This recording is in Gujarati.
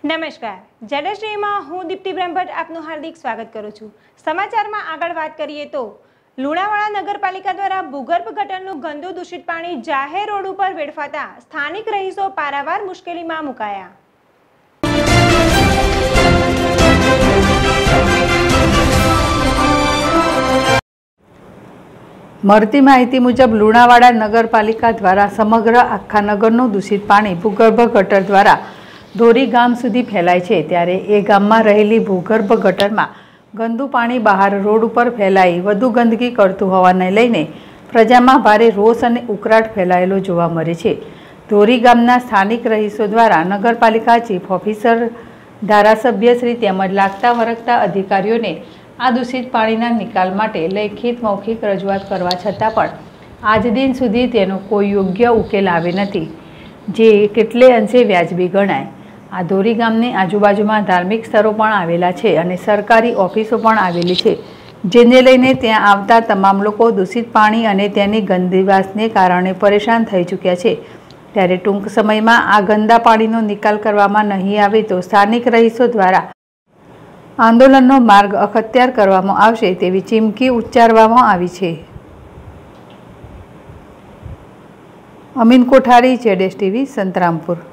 નમસ્કાર, જડશ્રીમાં હું દીપ્તિ બ્રહ્મભટ્ટ આપનું હાર્દિક સ્વાગત કરું છું। સમાચારમાં આગળ વાત કરીએ તો લુણાવાડા નગરપાલિકા દ્વારા ભૂગર્ભ ગટરનું ગંદુ દૂષિત પાણી જાહેર રોડ ઉપર વેડફાતા સ્થાનિક રહીશો પારાવાર મુશ્કેલીમાં મુકાયા। મળતી માહિતી મુજબ લુણાવાડા નગરપાલિકા દ્વારા સમગ્ર આખા નગરનું દૂષિત પાણી ભૂગર્ભ ગટર દ્વારા ધોરી ગામ સુધી ફેલાય છે। ત્યારે એ ગામમાં રહેલી ભૂગર્ભ ગટરમાં ગંદુ પાણી બહાર રોડ ઉપર ફેલાઈ વધુ ગંદકી કરતું હોવાને લઈને પ્રજામાં ભારે રોષ અને ઉકળાટ ફેલાયેલો જોવા મળે છે। ધોરી ગામના સ્થાનિક રહીશો દ્વારા નગરપાલિકા ચીફ ઓફિસર, ધારાસભ્યશ્રી તેમજ લાગતા વળગતા અધિકારીઓને આ દૂષિત પાણીના નિકાલ માટે લેખિત મૌખિક રજૂઆત કરવા છતાં પણ આજ દિન સુધી તેનો કોઈ યોગ્ય ઉકેલ આવે નથી, જે કેટલે અંશે વ્યાજબી ગણાય। આ ધોરી ગામની આજુબાજુમાં ધાર્મિક સ્થળો પણ આવેલા છે અને સરકારી ઓફિસો પણ આવેલી છે, જેને લઈને ત્યાં આવતા તમામ લોકો દૂષિત પાણી અને તેની ગંદી વાસને કારણે પરેશાન થઈ ચૂક્યા છે। ત્યારે ટૂંક સમયમાં આ ગંદા પાણીનો નિકાલ કરવામાં નહીં આવે તો સ્થાનિક રહીશો દ્વારા આંદોલનનો માર્ગ અખત્યાર કરવામાં આવશે તેવી ચીમકી ઉચ્ચારવામાં આવી છે। અમીન કોઠારી, ZSTV, સંતરામપુર।